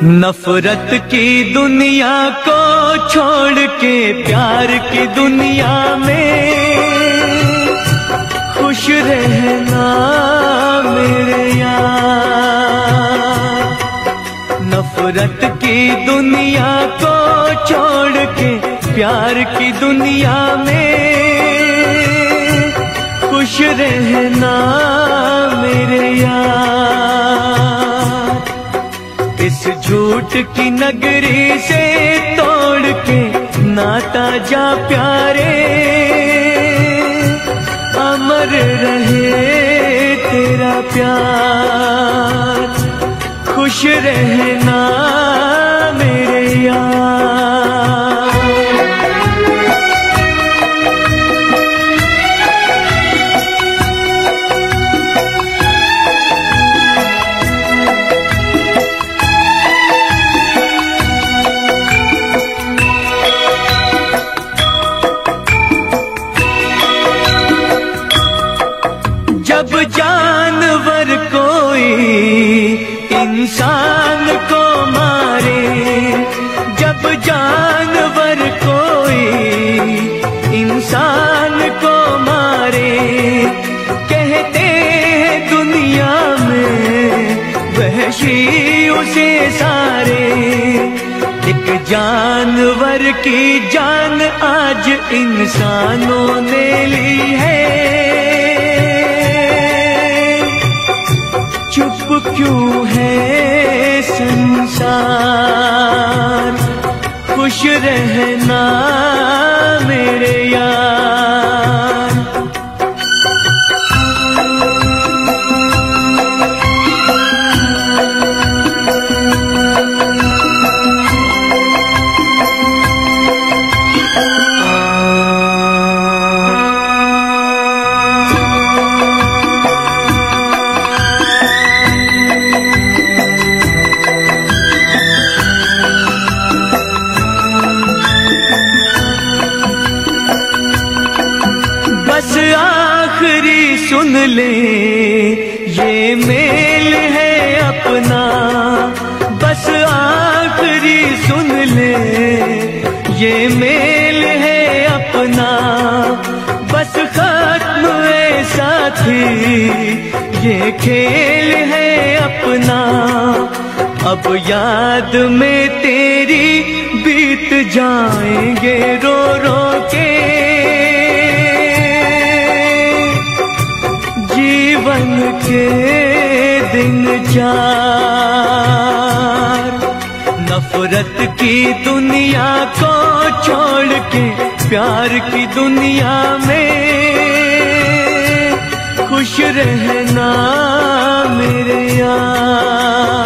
नफरत की दुनिया को छोड़ के प्यार की दुनिया में खुश रहना मेरे यार। नफरत की दुनिया को छोड़ के प्यार की दुनिया में खुश रहना मेरे यार। इस झूठ की नगरी से तोड़ के नाता जा प्यारे, अमर रहे तेरा प्यार। खुश रहना मेरे यार। जब जानवर कोई इंसान को मारे, जब जानवर कोई इंसान को मारे, कहते हैं दुनिया में वहशी उसे सारे। एक जानवर की जान आज इंसानों ने ली है, चुप क्यों है संसार। खुश रहना मेरे यार। बस आखिरी सुन ले ये मेल है अपना, बस आखिरी सुन ले ये मेल है अपना। बस खत्म है साथी ये खेल है अपना। अब याद में तेरी बीत जाएंगे रो रो के जीवन के दिन चार। नफरत की दुनिया को छोड़ के प्यार की दुनिया में खुश रहना मेरे यार।